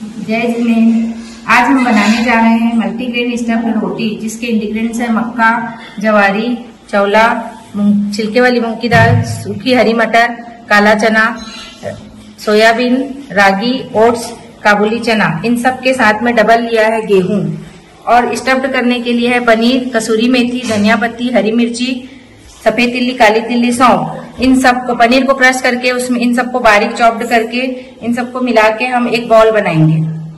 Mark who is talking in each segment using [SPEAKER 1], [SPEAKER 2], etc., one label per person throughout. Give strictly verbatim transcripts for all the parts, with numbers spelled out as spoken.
[SPEAKER 1] जय जिलेन। आज हम बनाने जा रहे हैं मल्टीग्रेन स्टफ्ड रोटी, जिसके इंग्रेडिएंट्स है मक्का, जवारी, चौला, मूंग छिलके वाली मूंग की दाल, सूखी हरी मटर, काला चना, सोयाबीन, रागी, ओट्स, काबुली चना। इन सब के साथ में डबल लिया है गेहूं। और स्टफ्ड करने के लिए है पनीर, कसूरी मेथी, धनिया पत्ती, हरी मिर्ची, सफेद तिल्ली, काली तिल्ली, सौंफ। इन सब को पनीर को क्रश करके उसमें इन सबको बारीक चॉप्ड करके इन सबको मिला के हम एक बॉल बनाएंगे।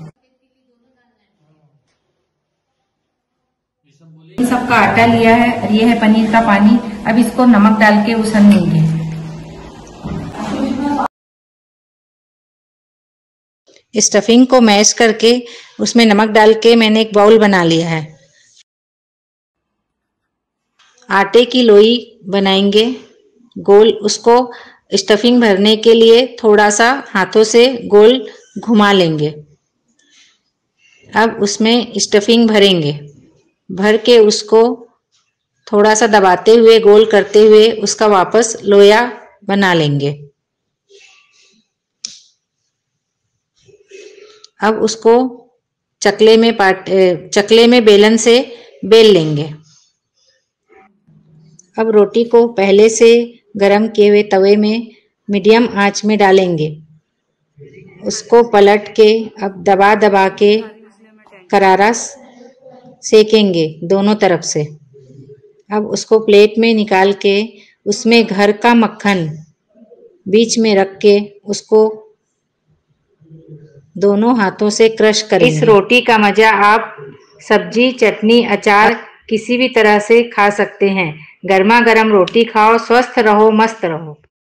[SPEAKER 1] इन सबका आटा लिया है और ये है पनीर का पानी। अब इसको नमक डाल के उसन लेंगे।
[SPEAKER 2] स्टफिंग को मैश करके उसमें नमक डाल के मैंने एक बाउल बना लिया है। आटे की लोई बनाएंगे गोल। उसको स्टफिंग भरने के लिए थोड़ा सा हाथों से गोल घुमा लेंगे। अब उसमें स्टफिंग भरेंगे। भर के उसको थोड़ा सा दबाते हुए गोल करते हुए उसका वापस लोया बना लेंगे। अब उसको चकले में पाट चकले में बेलन से बेल लेंगे। अब रोटी को पहले से गरम किए हुए तवे में मीडियम आंच में डालेंगे। उसको पलट के अब दबा दबा के करारा सेकेंगे दोनों तरफ से। अब उसको प्लेट में निकाल के उसमें घर का मक्खन बीच में रख के उसको दोनों हाथों से क्रश करेंगे। इस रोटी का मजा आप सब्जी, चटनी, अचार किसी भी तरह से खा सकते हैं। गर्मा गर्म रोटी खाओ, स्वस्थ रहो, मस्त रहो।